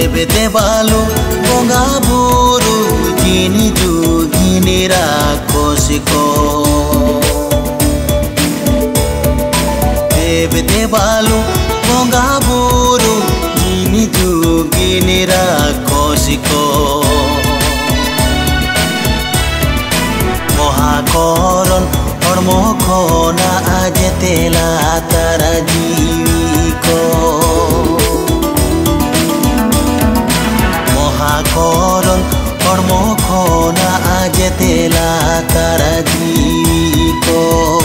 देवालु बोंगा बुरु जिनी जुगिनी राखोसिको देवालु बोंगा बुरु जिनी जुगिनी राखोसिको महाकरण हरमोखना आजेतेला तारा जीविको महाकरण हरमोखना आजेतेला तारा जीविको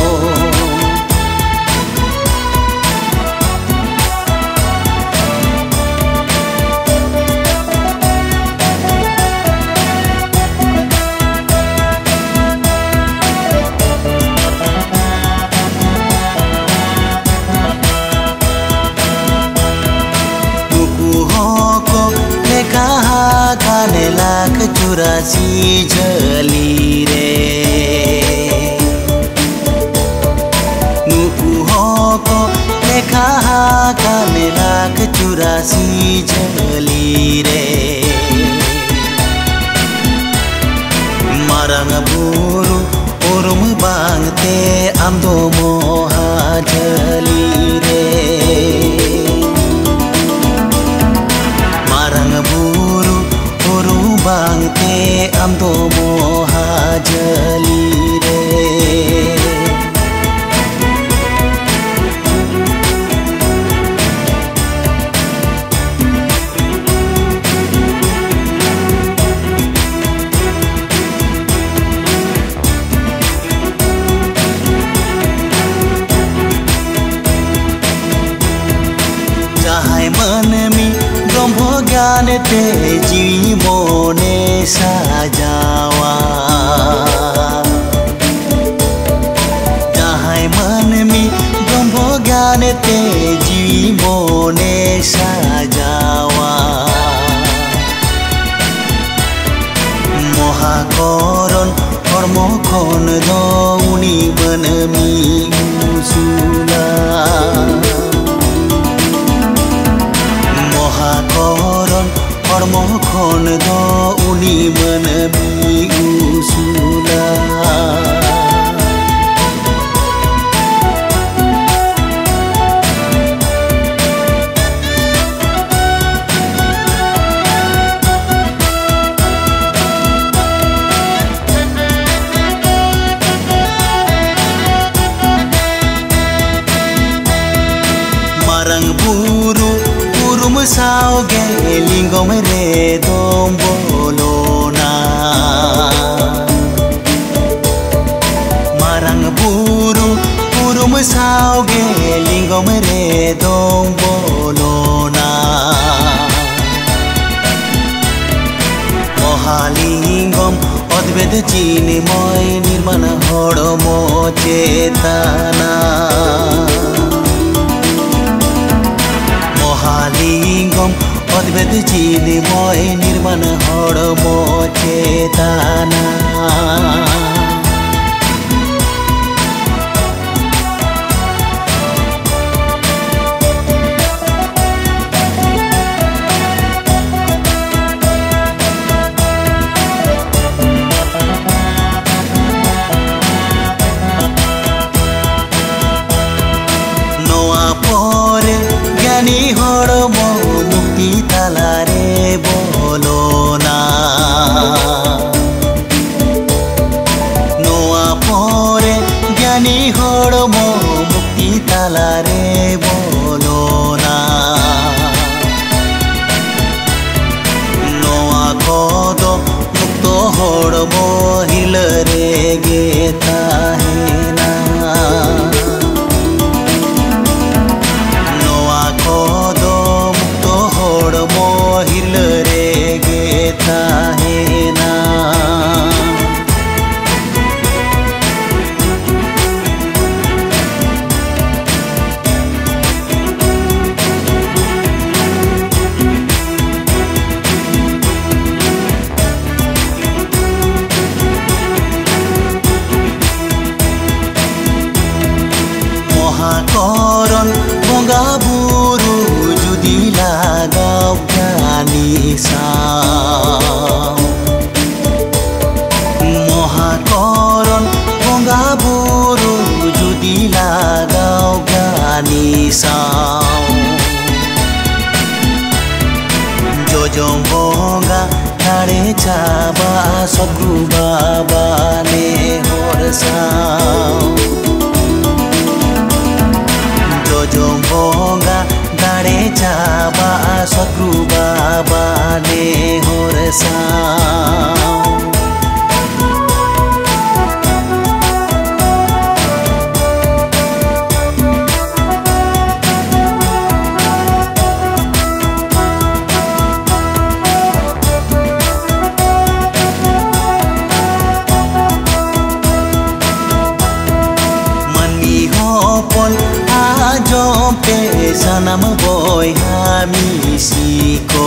खाने लाख 84 जली रे नुपु को लेखा खाने लाख 84 जली रे मारंग बुरु उरुम बांगते आमदो मोहा जली रे मारंग बुरु बांगते आमदो मोहा जली रे चाहे मन में ब्रह्म ज्ञान ते जीवी मोने साजावा चाहे मन में ब्रह्म ज्ञान ते जीवी मोने साजावा महाकरण हरमोखन दौनी बनमी उजुला महाकरण हरमोखन दौनी बनमी उजुला marang buru urum sauge lingom re dombolona marang buru urum sauge lingom re dombolona mohalingom অদ্বৈত চিন্ময় নির্মাণ হড়ম চেতনা মহালিঙ্গম অদ্বৈত চিন্ময় নির্মাণ হড়ম চেতনা জ্ঞানী হড়ম মুক্তি তালারে বলো না nisau Mohakoron bonga buru judi lagau ganisau Jojong bonga nare chaba Sadguru Baba ne horsau Jojong bonga nare chaba Sadguru Baba ne horsau Pe sanam boy hami siko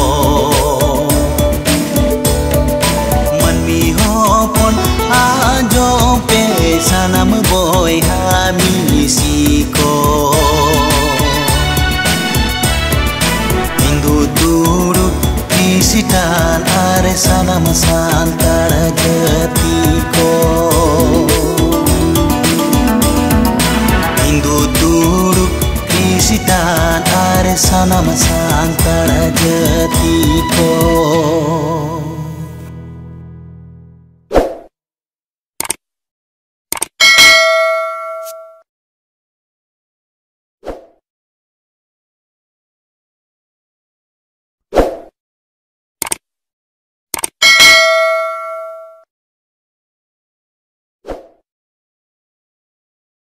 manmi hopon ajo pe sanam boy hami siko Hindu duru Kristen are sanam santar jatiko Hindu duru Kristen are sanam santar jatiko